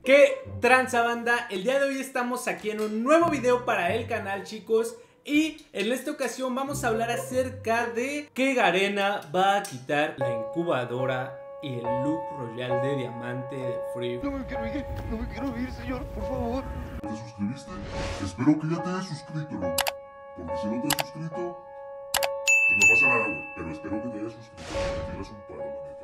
¿Qué tranza, banda? El día de hoy estamos aquí en un nuevo video para el canal, chicos. Y en esta ocasión vamos a hablar acerca de que Garena va a quitar la incubadora y el look royal de diamante de Free. No me quiero ir, señor, por favor. ¿Te suscribiste? Espero que ya te hayas suscrito, ¿no? Porque si no te has suscrito, pues no pasa nada, güey. Pero espero que te hayas suscrito. Me tiras un paro, la neta.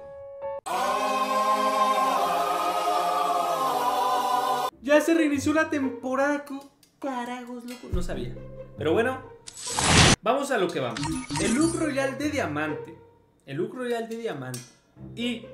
Ya se reinició la temporada. ¿Qué carajos, loco? No sabía. Pero bueno, vamos a lo que vamos. El look royal de diamante. El look royal de diamante y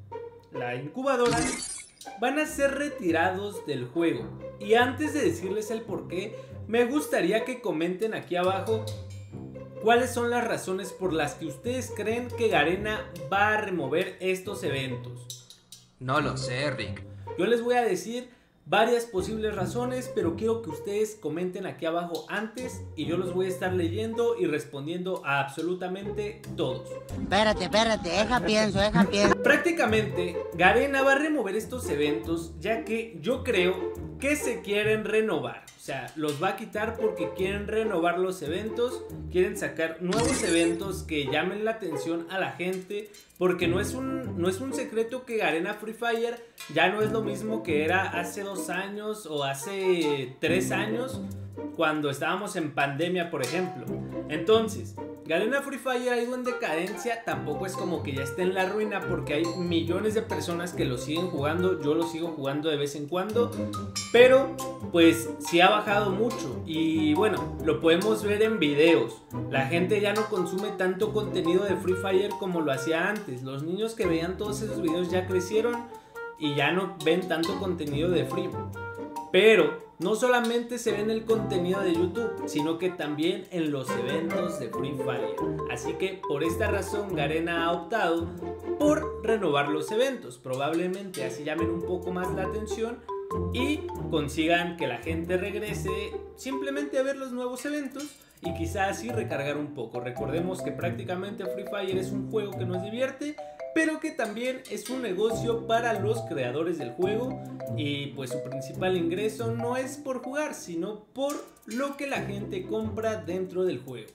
la incubadora van a ser retirados del juego. Y antes de decirles el por qué, me gustaría que comenten aquí abajo cuáles son las razones por las que ustedes creen que Garena va a remover estos eventos. No lo sé, Rick. Yo les voy a decir varias posibles razones, pero quiero que ustedes comenten aquí abajo antes y yo los voy a estar leyendo y respondiendo a absolutamente todos. Espérate, deja pienso. Prácticamente Garena va a remover estos eventos ya que yo creo que se quieren renovar. O sea, los va a quitar porque quieren renovar los eventos, quieren sacar nuevos eventos que llamen la atención a la gente, porque no es un secreto que Garena Free Fire ya no es lo mismo que era hace 2 años o hace 3 años cuando estábamos en pandemia, por ejemplo. Entonces, Garena Free Fire ha ido en decadencia, tampoco es como que ya esté en la ruina porque hay millones de personas que lo siguen jugando, yo lo sigo jugando de vez en cuando, pero pues sí ha bajado mucho y bueno, lo podemos ver en videos. La gente ya no consume tanto contenido de Free Fire como lo hacía antes. Los niños que veían todos esos videos ya crecieron y ya no ven tanto contenido de Free. Pero no solamente se ve en el contenido de YouTube, sino que también en los eventos de Free Fire. Así que por esta razón Garena ha optado por renovar los eventos. Probablemente así llamen un poco más la atención y consigan que la gente regrese simplemente a ver los nuevos eventos y quizás así recargar un poco. Recordemos que prácticamente Free Fire es un juego que nos divierte, pero que también es un negocio para los creadores del juego y pues su principal ingreso no es por jugar, sino por lo que la gente compra dentro del juego.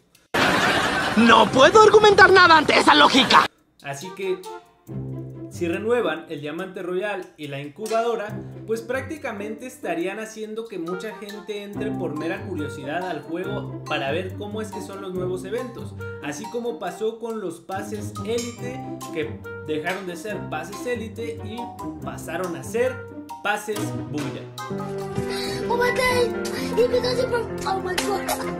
No puedo argumentar nada ante esa lógica. Así que si renuevan el diamante royal y la incubadora, pues prácticamente estarían haciendo que mucha gente entre por mera curiosidad al juego para ver cómo es que son los nuevos eventos. Así como pasó con los pases élite, que dejaron de ser pases élite y pasaron a ser pases bulla. Oh my god, oh my god.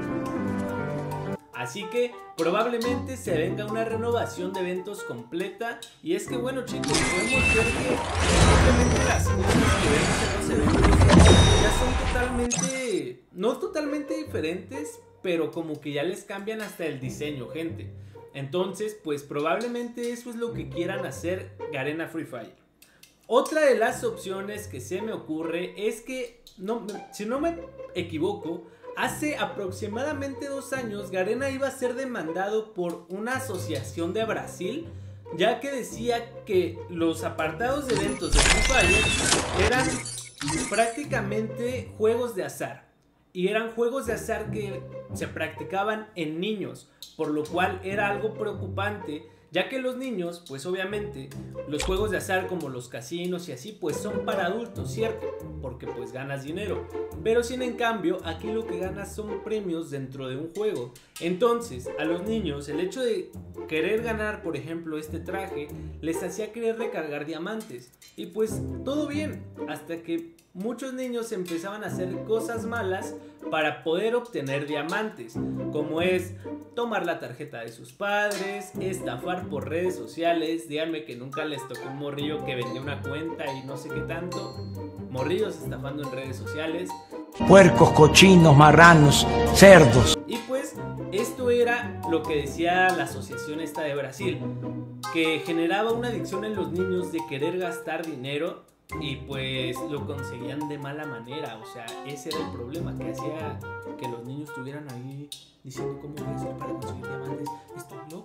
Así que probablemente se venga una renovación de eventos completa. Y es que bueno, chicos, podemos ver que simplemente las cosas que vemos en los eventos ya son totalmente, no totalmente diferentes, pero como que ya les cambian hasta el diseño, gente. Entonces pues probablemente eso es lo que quieran hacer Garena Free Fire. Otra de las opciones que se me ocurre es que, si no me equivoco, hace aproximadamente 2 años Garena iba a ser demandado por una asociación de Brasil, ya que decía que los apartados de eventos de Free Fire eran prácticamente juegos de azar. Y eran juegos de azar que se practicaban en niños, por lo cual era algo preocupante, ya que los niños, pues obviamente, los juegos de azar como los casinos y así, pues son para adultos, ¿cierto? Porque pues ganas dinero. Pero sin en cambio, aquí lo que ganas son premios dentro de un juego. Entonces, a los niños, el hecho de querer ganar, por ejemplo, este traje, les hacía querer recargar diamantes. Y pues todo bien, hasta que muchos niños empezaban a hacer cosas malas para poder obtener diamantes, como es tomar la tarjeta de sus padres, estafar por redes sociales. Díganme que nunca les tocó un morrillo que vendía una cuenta y no sé qué tanto. Morrillos estafando en redes sociales. Puercos, cochinos, marranos, cerdos. Y pues esto era lo que decía la asociación esta de Brasil, que generaba una adicción en los niños de querer gastar dinero. Y pues lo conseguían de mala manera, o sea, ese era el problema, que hacía que los niños estuvieran ahí diciendo cómo voy a hacer para conseguir diamantes. Estoy loco,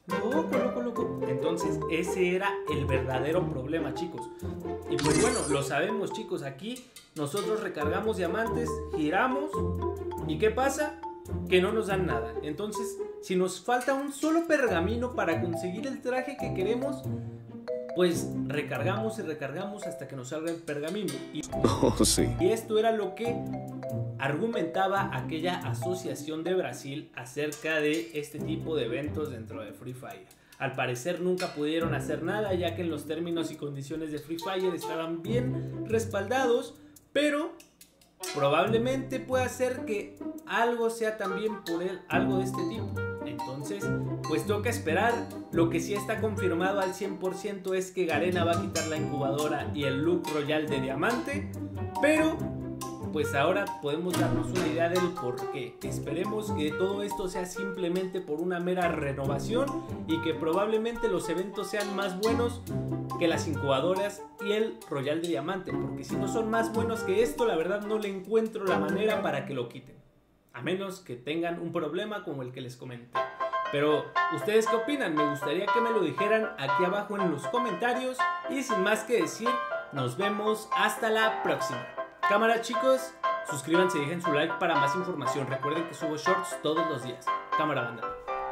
Loco. Entonces ese era el verdadero problema, chicos. Y pues bueno, lo sabemos, chicos. Aquí nosotros recargamos diamantes, giramos, ¿y qué pasa? Que no nos dan nada. Entonces, si nos falta un solo pergamino para conseguir el traje que queremos, pues recargamos y recargamos hasta que nos salga el pergamino. Y esto era lo que argumentaba aquella asociación de Brasil acerca de este tipo de eventos dentro de Free Fire. Al parecer nunca pudieron hacer nada, ya que en los términos y condiciones de Free Fire estaban bien respaldados, pero probablemente pueda ser que algo sea también por algo de este tipo. Entonces, pues toca esperar. Lo que sí está confirmado al 100% es que Garena va a quitar la incubadora y el look royal de diamante, pero pues ahora podemos darnos una idea del por qué. Esperemos que todo esto sea simplemente por una mera renovación y que probablemente los eventos sean más buenos que las incubadoras y el royal de diamante, porque si no son más buenos que esto, la verdad no le encuentro la manera para que lo quiten, a menos que tengan un problema como el que les comenté. Pero, ¿ustedes qué opinan? Me gustaría que me lo dijeran aquí abajo en los comentarios. Y sin más que decir, nos vemos hasta la próxima. Cámara, chicos, suscríbanse y dejen su like para más información. Recuerden que subo shorts todos los días. Cámara, banda.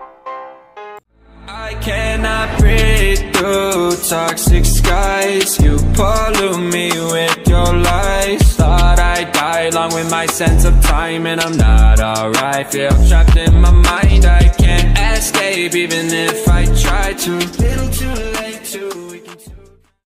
I cannot breathe through toxic skies. You pollute me with your lies. Thought I died along with my sense of time, and I'm not alright. Feel trapped in my mind, I can't escape even if I try to. Little too late.